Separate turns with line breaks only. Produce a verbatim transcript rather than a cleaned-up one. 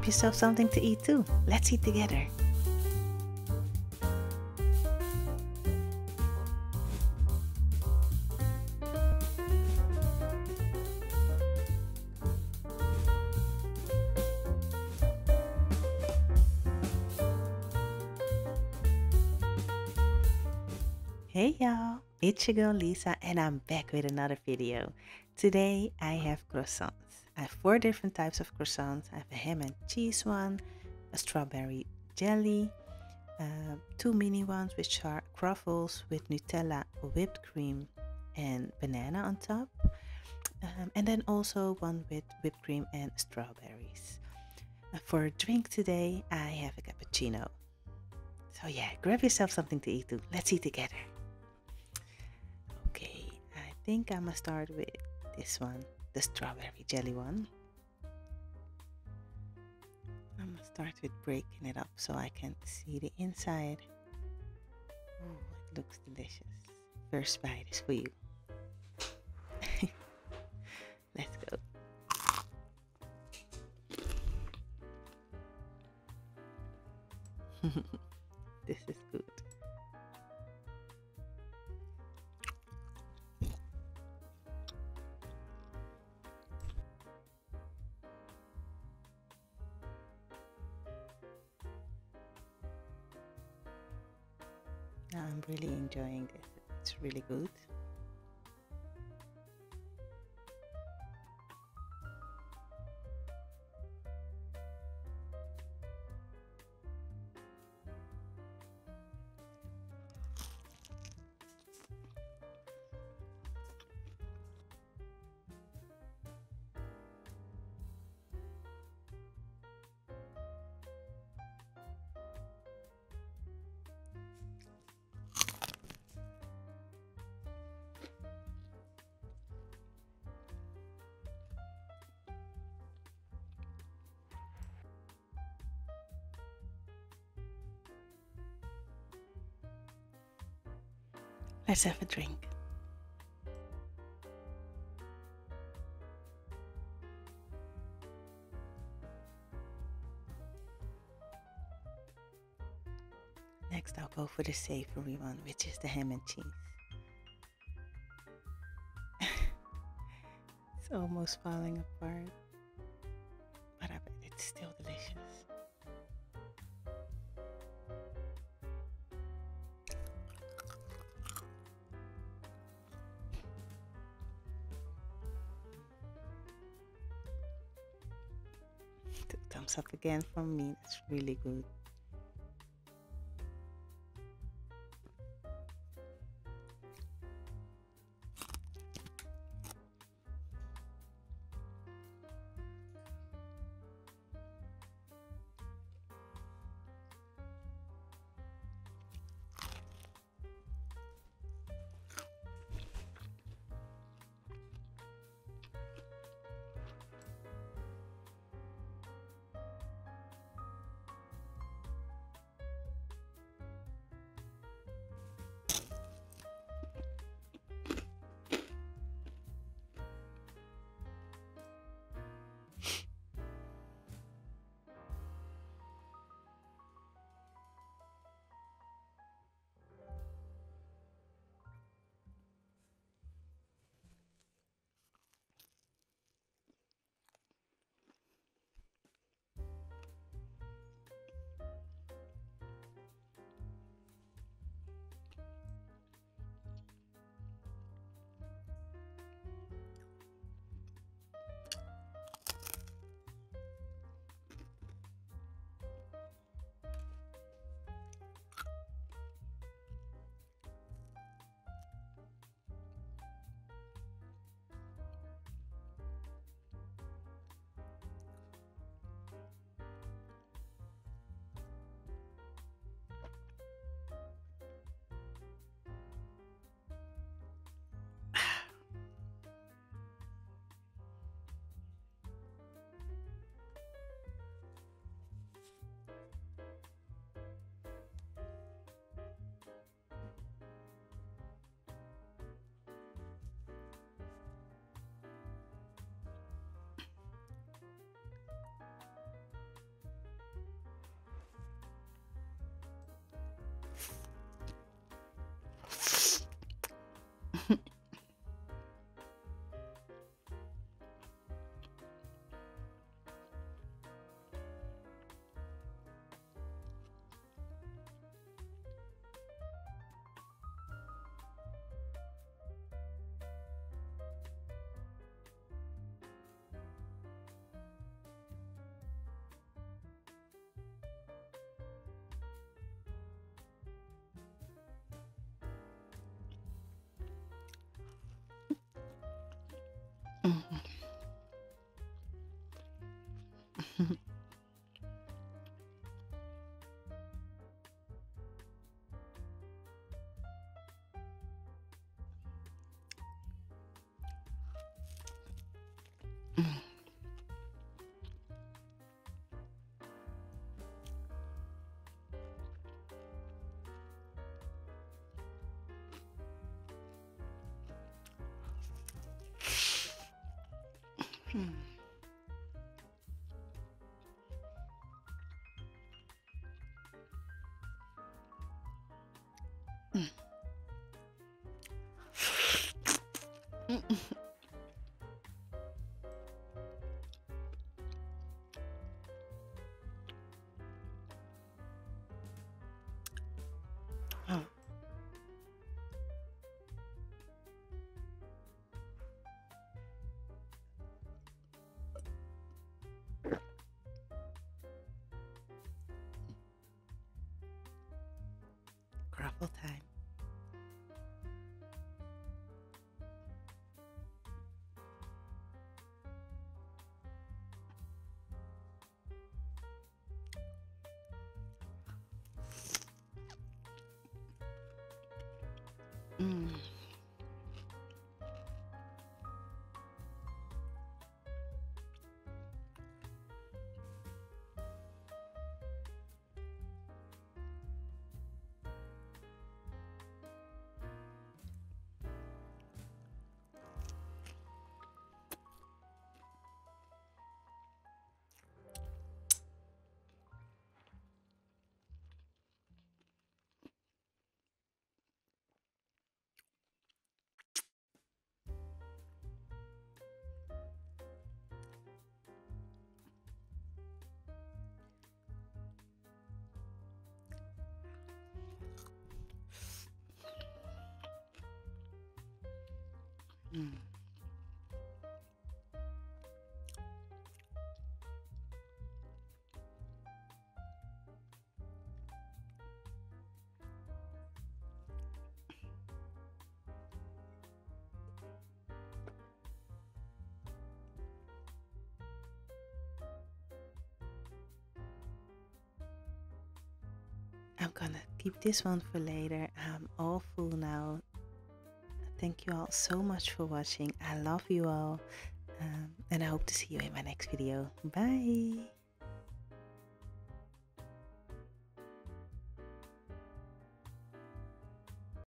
grab yourself something to eat too. Let's eat together. Hey y'all, it's your girl Liiza and I'm back with another video. Today I have croissants. I have four different types of croissants. I have a ham and cheese one, a strawberry jelly, uh, two mini ones which are croissants with Nutella, whipped cream and banana on top, um, and then also one with whipped cream and strawberries. Uh, for a drink today I have a cappuccino. So yeah, grab yourself something to eat too. Let's eat together. Okay, I think I'm gonna start with this one, the strawberry jelly one. I'm gonna start with breaking it up so I can see the inside. Oh, it looks delicious. First bite is for you. Let's go. This is good. I'm really enjoying this. It's really good. Let's have a drink. Next I'll go for the savory one, which is the ham and cheese. It's almost falling apart, but I bet it's still delicious. Thumbs up again from me. That's really good. Mm. Mm. Mm. Mm. Oh, Gruffle time. Mm. Mm. I'm gonna keep this one for later. I'm all full now. Thank you all so much for watching. I love you all. Um, and I hope to see you in my next video. Bye.